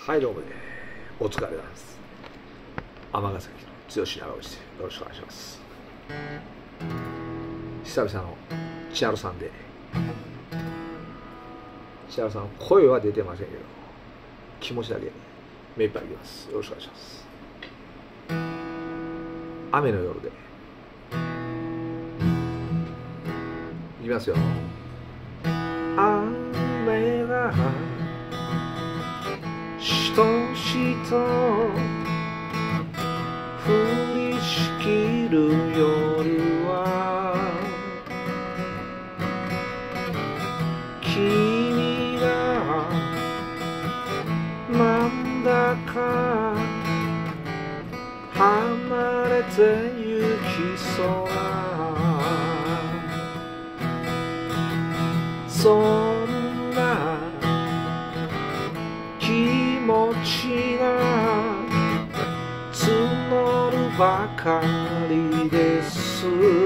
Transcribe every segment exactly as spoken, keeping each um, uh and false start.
はいどうもね、お疲れ様です。尼崎の剛長内でよろしくお願いします。久々の千春さんで、千春さん声は出てませんけど、気持ちだけ目いっぱいいきます。よろしくお願いします。雨の夜でいきますよ。雨がしとしと降りしきる夜は君がなんだか離れてゆきそうなそんな気持ちが募るばかりです。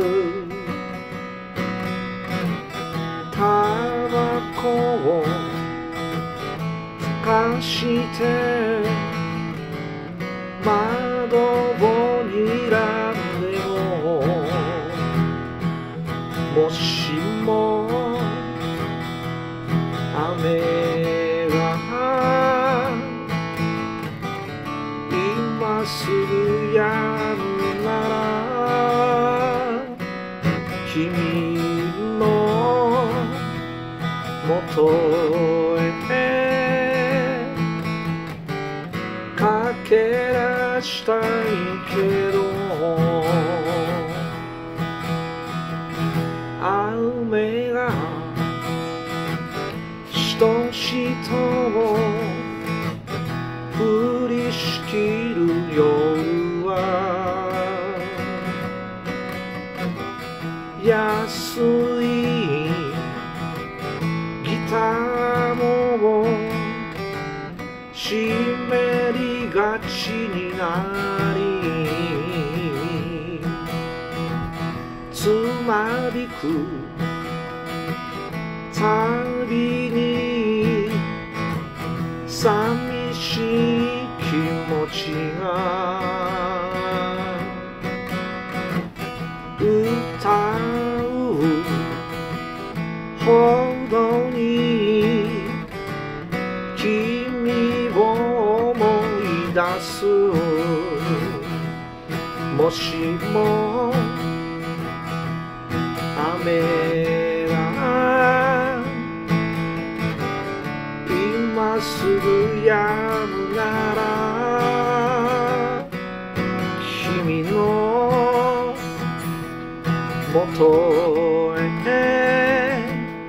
タバコをふかして窓をにらんでももしも雨が今すぐやむなら君のもとへ駆け出したいけど雨がしとしと降りしきる夜は安いギターも湿りがちになりつまびくたびに寂しい気持ちが歌うほどに君を思い出すもしも雨が今すぐやむなら君のもとへ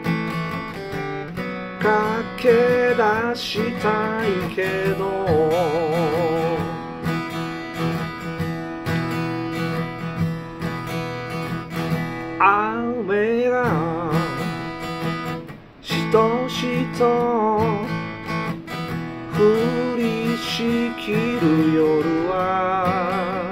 駆け出したいけど雨がしとしと降りしきる夜は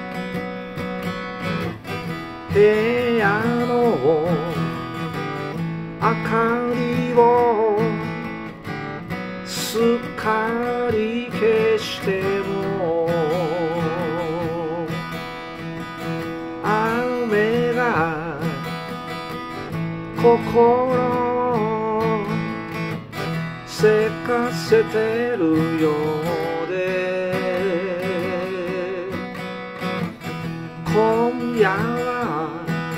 部屋の明かりをすっかり消しても雨が心せかせてるようで今夜は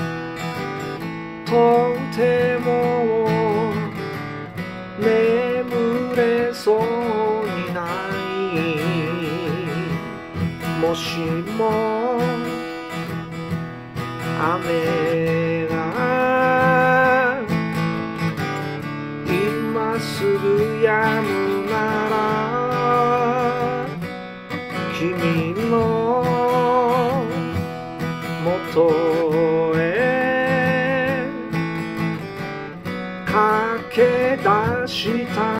とても眠れそうにないもしも雨が今すぐやむなら君のもとへ駆け出した